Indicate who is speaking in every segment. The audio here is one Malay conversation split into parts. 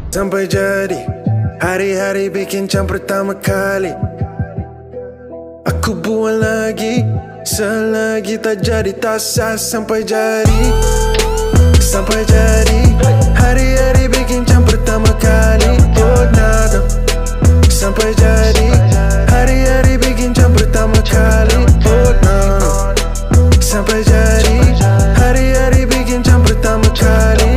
Speaker 1: sampai jadi. Hari-hari bikin jam pertama kali. Aku buat lagi, selagi tak jadi tak sah. Sampai jadi, sampai jadi. Hari-hari bikin jam pertama kali. Buat nada, sampai jadi. Hari-hari bikin jam pertama kali. Buat nada, sampai jadi. Hari-hari bikin jam pertama kali.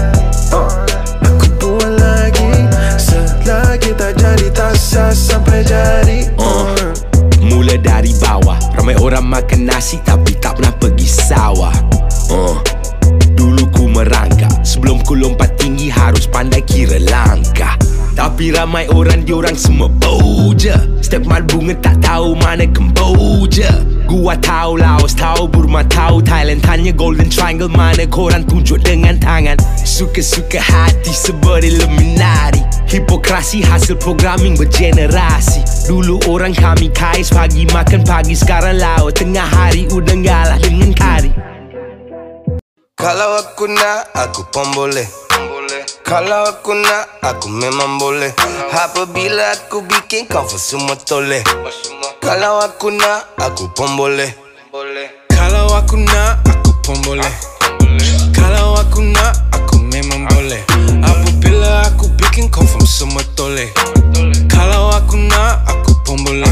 Speaker 1: Aku buat lagi, selagi tak jadi tak sah. Sampai jadi.
Speaker 2: Mula dari bawah, ramai orang makan nasi tapi tak pernah pergi sawah. Dulu ku merangkak, sebelum ku lompat tinggi harus pandai kira langkah. Tapi ramai orang, diorang semua bau je. Step mat bunga tak tahu mana Kemboja. Gua tahu Laos, tahu Burma, tahu Thailand. Tanya Golden Triangle mana korang tunjuk dengan tangan. Suka-suka hati sebab Illuminati. Hipokrasi hasil programming bergenerasi. Dulu orang kami kais, pagi makan pagi. Sekarang laut tengah hari udah ngalah dengan kari.
Speaker 3: Kalau aku nak, aku pun boleh. Kalau aku nak, aku memang boleh. Apabila aku bikin kau semua toleh. Kalau aku nak, aku pun boleh.
Speaker 1: Kalau aku nak, aku pun boleh. Kalau aku nak, aku memang boleh. Apabila aku bikin confirm semua toleh. Kalau aku nak, aku pun boleh.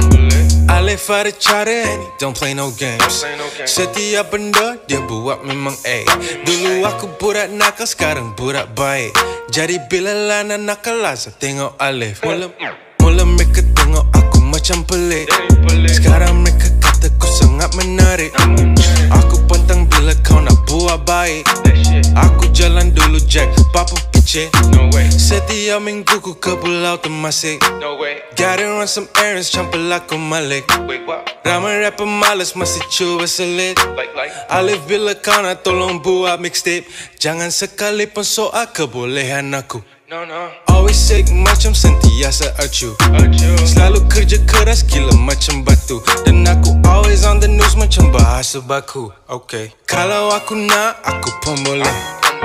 Speaker 1: I live for the charter and he don't play no games. Setiap benda dia buat memang A. Dulu aku budak nakal, sekarang budak baik. Jadi bila Lana nakal, Lazar tengok Alif. Mula mereka tengok aku macam pelik. Sekarang mereka kata ku sangat menarik. Aku pantang bila kau nak buat baik. Aku jalan dulu Jack, Papa kecil. Setiap minggu ku ke Pulau Temasek. Gotta run some errands, campur aku Malik. Ramai rapper malas masih cuba selit. Alif bila kau nak tolong buat mixtape. Jangan sekali pun soal kebolehan aku. Always sick macam sentiasa acu. Selalu kerja keras gila macam batu. Dan aku always on the news macam bahasa baku. Okay. Kalau aku nak, aku pun boleh.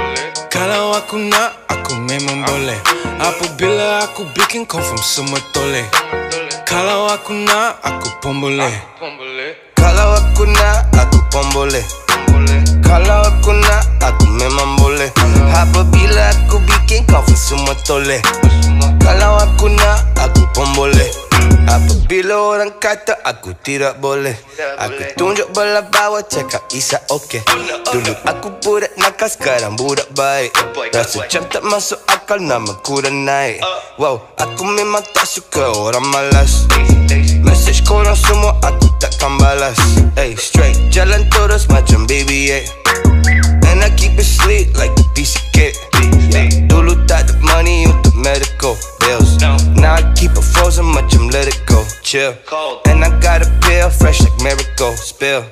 Speaker 1: Kalau aku nak, aku memang boleh. Apabila aku bikin confirm semua toleh. Kalau aku nak, aku pun boleh.
Speaker 3: Kalau aku nak, aku pun boleh. Kalau aku nak, aku memang boleh. Apabila aku bikin kau semua toleh. Kalau aku nak, aku pun boleh. Apabila orang kata aku tidak boleh, aku tunjuk belah bawah cakap Isa okay. Dulu aku budak nakal, sekarang budak baik. Rasa macam tak masuk akal, nama ku dah naik. Wow, aku memang tak suka orang malas. Message korang semua aku takkan balas. Hey, straight jalan terus macam BB-8. And I keep it sleek like a piece of cake. Dulu tak ada money untuk medical bills. Now I keep it frozen macam let it go. Chill. And I got a pill fresh like miracle. Spill.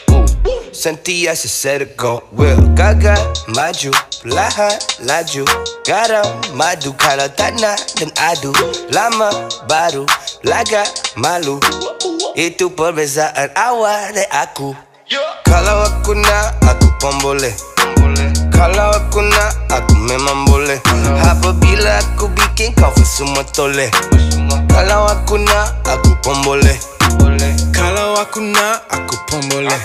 Speaker 3: Sentiasa set it go. Will gagal maju, perlahan laju. Garam madu kalau tak nak dan adu. Lama baru lagak malu. Itu perbezaan awal dan aku. Kalau aku nak, aku pun boleh. Kalau aku nak, aku memang boleh. Apabila aku bikin kau semua toleh. Kalau aku nak, aku pun boleh.
Speaker 1: Kalau aku nak, aku pun boleh.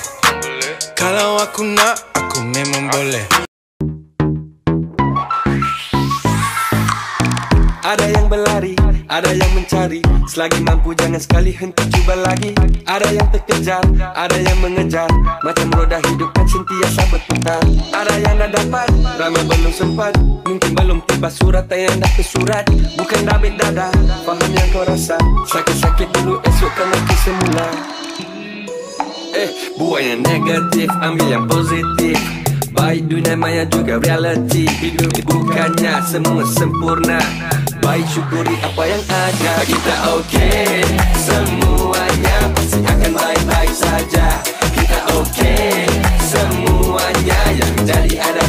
Speaker 1: Kalau aku nak, aku memang boleh. Ada yang berlari, ada yang mencari. Selagi mampu jangan sekali henti cuba lagi. Ada yang terkejar, ada yang mengejar. Macam roda hidup kan sentiasa berputar. Ada yang dah dapat, ramai belum sempat. Mungkin belum tiba surat yang dah ke surat. Bukan David dada, faham yang kau rasa. Sakit-sakit dulu esok kan lagi semula. Buang yang negatif, ambil yang positif. Baik dunia maya juga reality. Hidup bukannya semua sempurna. Baik syukuri apa yang ada. Kita okay, semuanya pasti akan baik-baik saja. Kita okay, semuanya yang jadi ada.